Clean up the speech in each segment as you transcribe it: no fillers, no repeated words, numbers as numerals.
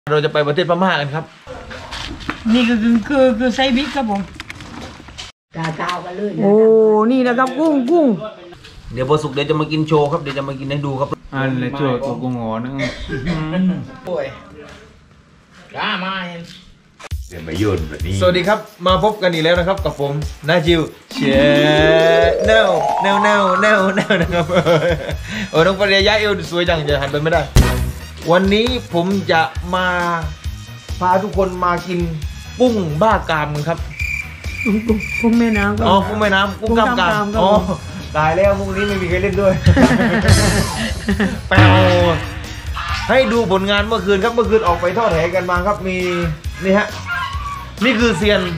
เราจะไปประเทศพม่ากันครับนี่คือไซบิ๊กครับผมกาวกันเลยโอ้นี่นะครับกุ้งเดี๋ยวพอสุกเดี๋ยวจะมากินโชว์ครับเดี๋ยวจะมากินให้ดูครับอันเลยโชว์ตัวกุ้งหอนึงป่วยก้ามาเดี๋ยวมาโยนแบบนี้สวัสดีครับมาพบกันอีกแล้วนะครับกับผมนาจิวเชียแนวนะครับโอ้น้องปริยะเอวสวยจังจะหันไปไม่ได้วันนี้ผมจะมาพาทุกคนมากินกุ้งบ้ากามกันครับกุ้งแม่น้ำอ๋อกุ้งแม่น้ำกุ้งกามอ๋อตายแล้วพวกนี้ไม่มีใครเล่นด้วยแปวให้ดูผลงานเมื่อคืนครับเมื่อคืนออกไปทอดแหกันมาครับมีนี่ฮะนี่คือเซียน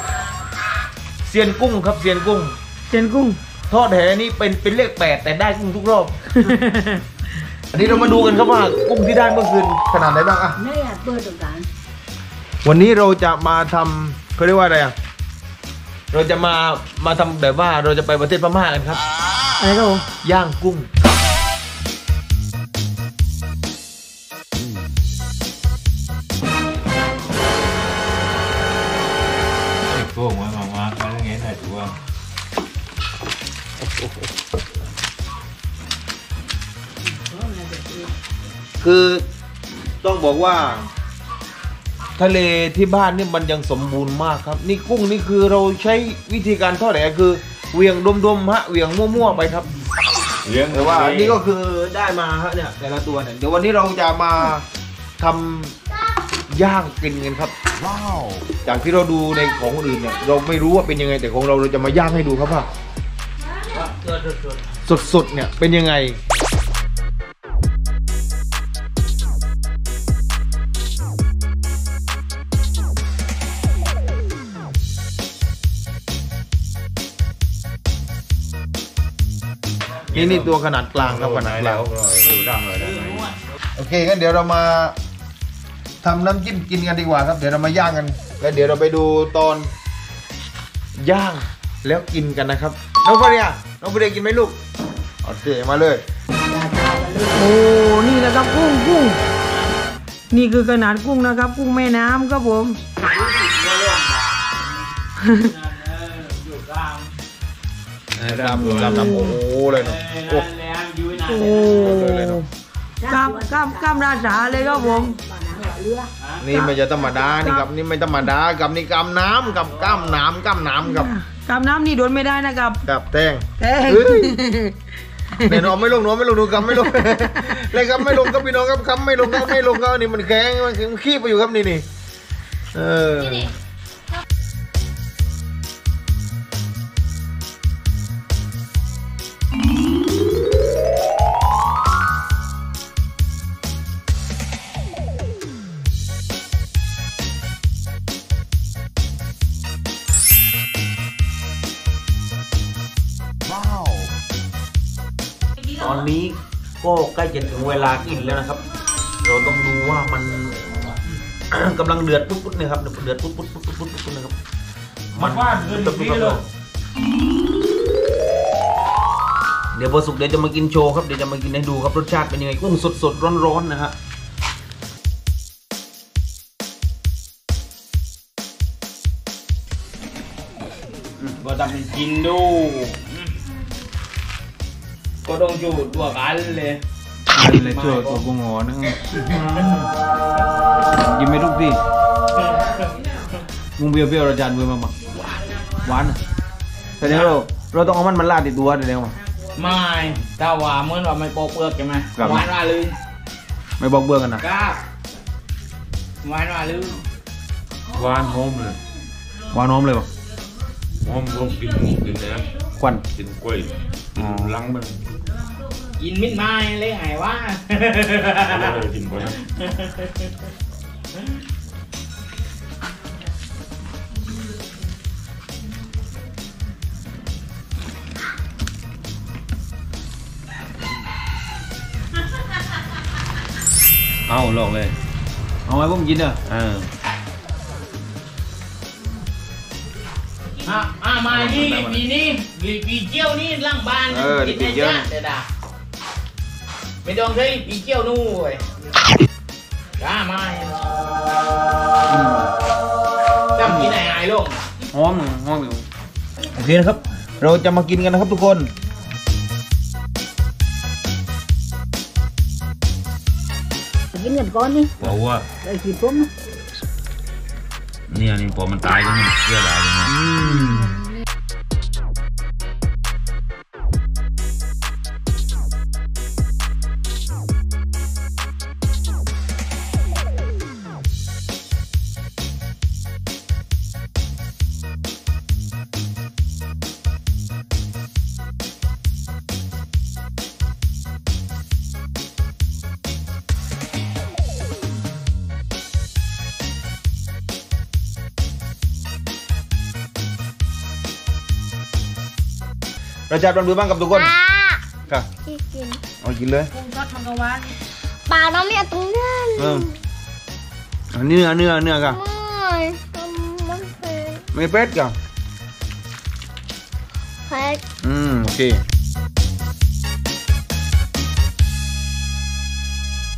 กุ้งครับเซียนกุ้งทอดแหนี่เป็นเลข8แต่ได้กุ้งทุกรอบอันนี้เรามาดูกันครับว่ากุ้งที่ได้เมื่อคืนขนาดไหนบ้างอ่ะเนี่ยเปิดตรงกลางวันนี้เราจะมาทำเขาเรียกว่าอะไรอ่ะเราจะมาทำแบบว่าเราจะไปประเทศพม่ากันครับอะไรครับผมย่างกุ้งพวกมันมาแล้วไงไหนตัวคือต้องบอกว่าทะเลที่บ้านนี่มันยังสมบูรณ์มากครับนี่กุ้งนี่คือเราใช้วิธีการทอดแหคือเวียงดมๆฮะเวียงมั่วๆไปครับแต่ว่านี่ก็คือได้มาฮะเนี่ยแต่ละตัวเนี่ยเดี๋ยววันนี้เราจะมาทำย่างกินกันครับว้าวจากที่เราดูในของคนอื่นเนี่ยเราไม่รู้ว่าเป็นยังไงแต่ของเราจะมาย่างให้ดูครับว่าสดๆเนี่ยเป็นยังไงนี่ตัวขนาดกลางครับขนาดกลางดูดังเลยโอเคงั้นเดี๋ยวเรามาทำน้ำจิ้มกินกันดีกว่าครับเดี๋ยวเรามาย่างกันแล้วเดี๋ยวเราไปดูตอนย่างแล้วกินกันนะครับน้องปริยากินไหมลูกโอเคมาเลยโอ้นี่นะครับกุ้งนี่คือขนาดกุ้งนะครับกุ้งแม่น้ำครับผมดำโอ้เลยเนาะโอ้กล้ามราชาเลยครับผมนี่ไม่จะธรรมดานี่ครับนี่ไม่ธรรมดากับนี่กำน้ำกับกำน้ำกับนี่โดนไม่ได้นะครับกับแตงเนี่ยน้องไม่ลงดูกำไม่ลงเลยกำไม่ลงก็พี่น้องครับกำไม่ลงก็นี่มันแข็งมันขี้ไปอยู่ครับนี่ตอนนี้ก็ใกล้จะถึงเวลากินแล้วนะครับเราต้องดูว่ามัน กำลังเดือดปุ๊บๆนะครับเดือดปุ๊บนะครับมันว่าเดือดแบบนี้เลยเดี๋ยวพอสุกเดี๋ยวจะมากินโชว์ครับเดี๋ยวจะมากินให้ดูครับรสชาติเป็นยังไงกุ้งสดร้อนๆนะฮะก็ทำเป็นกินดูก็ต้องจูดตัวกันเลยโชว์ตัวกุ้งหอนึงกินไม่ทุกที่มุงเปรี้ยวๆรสชาติเบื่อมากหวานแต่เดี๋ยวเราต้องเอามันลาดติดตัวเดี๋ยวไม่ถ้าว่าเหมือนว่าไม่ปอกเปลือกใช่ไหมหวานว่าลืมไม่บอกเบื่อกันนะก้าหวานว่าลืมหวานหอมเลยป่ะหอมก็กินนะควันกินกล้วยลังมันกินมิ้นไม้เลยไงวะกินกล้วยเอาลองเลยเอาไว้ผมกินเนอะมานี่ปีเจียวนี่ล่างบ้านกินได้จ้าเด็ดไม่ต้องใช้ปีเจียวนู่นจ้าไม่จำกินไหนลูกหอมอยู่โอเคนะครับ เราจะมากินกันนะครับทุกคนกินกันก่อนนี่เพราะว่าไอ้ขี้ต้มนะเนี่ยนี่พอมันตายก็มันเชื่อได้ยังไงรสชาติมันเป็นบ้างกับทุกคนค่ะที่กินเอากินเลยกุ้งทอดมังกรวานปากน้องไม่เอาตรงนั้นอันเนื้อค่ะมันเผ็ดไม่เป็ดค่ะเผ็ดโอเค